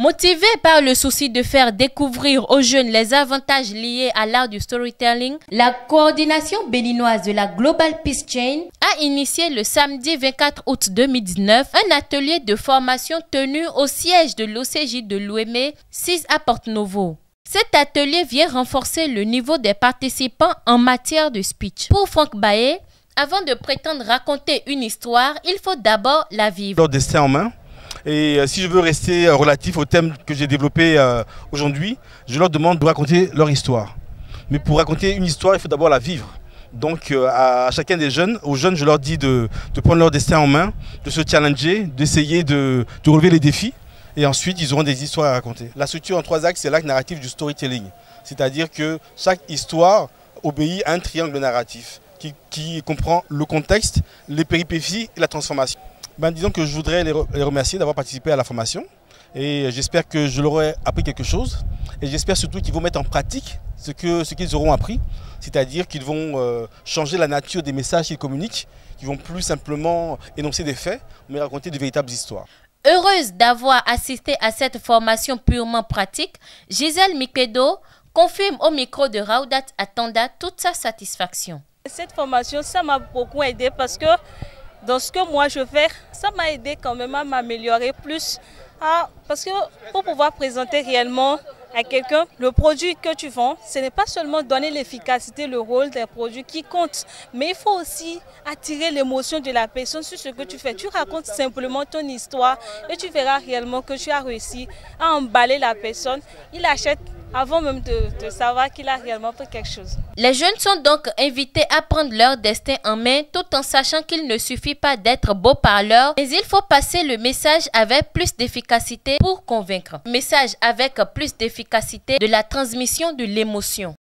Motivé par le souci de faire découvrir aux jeunes les avantages liés à l'art du storytelling, la coordination béninoise de la Global Peace Chain a initié le samedi 24 août 2019 un atelier de formation tenu au siège de l'OCJ de Louémé, 6 à Porte-Novo. Cet atelier vient renforcer le niveau des participants en matière de speech. Pour Franck Baé, avant de prétendre raconter une histoire, il faut d'abord la vivre. Leur destin en main. Et si je veux rester relatif au thème que j'ai développé aujourd'hui, je leur demande de raconter leur histoire. Mais pour raconter une histoire, il faut d'abord la vivre. Donc à chacun des jeunes, aux jeunes, je leur dis de prendre leur destin en main, de se challenger, d'essayer de relever les défis. Et ensuite, ils auront des histoires à raconter. La structure en 3 axes, c'est l'acte narratif du storytelling. C'est-à-dire que chaque histoire obéit à un triangle narratif qui comprend le contexte, les péripéties et la transformation. Disons que je voudrais les remercier d'avoir participé à la formation et j'espère que je leur ai appris quelque chose et j'espère surtout qu'ils vont mettre en pratique ce qu'ils auront appris, c'est-à-dire qu'ils vont changer la nature des messages qu'ils communiquent, qu'ils vont plus simplement énoncer des faits, mais raconter de véritables histoires. Heureuse d'avoir assisté à cette formation purement pratique, Gisèle Mikedo confirme au micro de Raudat Atanda toute sa satisfaction. Cette formation, ça m'a beaucoup aidé parce que dans ce que moi je fais, ça m'a aidé quand même à m'améliorer plus. Parce que pour pouvoir présenter réellement à quelqu'un le produit que tu vends, ce n'est pas seulement donner l'efficacité, le rôle des produits qui compte, mais il faut aussi attirer l'émotion de la personne sur ce que tu fais. Tu racontes simplement ton histoire et tu verras réellement que tu as réussi à emballer la personne. Il achète avant même de savoir qu'il a réellement fait quelque chose. Les jeunes sont donc invités à prendre leur destin en main tout en sachant qu'il ne suffit pas d'être beau parleur, mais il faut passer le message avec plus d'efficacité pour convaincre. Message avec plus d'efficacité de la transmission de l'émotion.